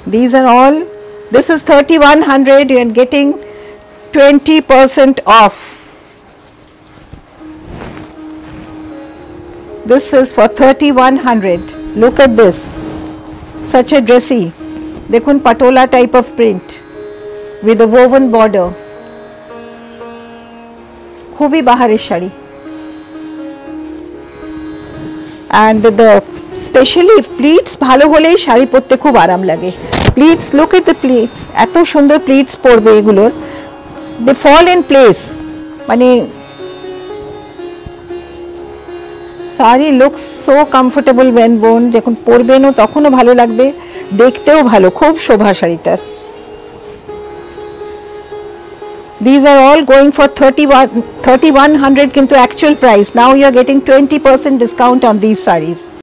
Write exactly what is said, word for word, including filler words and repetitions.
These are all, this is thirty-one hundred, you are getting twenty percent off. This is for thirty-one hundred. Look at this, such a dressy, dekhun patola type of print with a woven border. Khubi baharer shari. And the specially pleats bhalo hole shari porte khub aram lage. Pleats, look at the pleats, eto sundor pleats porbe egulor, they fall in place. Mane saree looks so comfortable when worn, jokhon porben o tokhono bhalo lagbe, dekhteo bhalo, khub shobha sharitar. These are all going for thirty-one hundred kintu actual price. Now you are getting twenty percent discount on these sarees.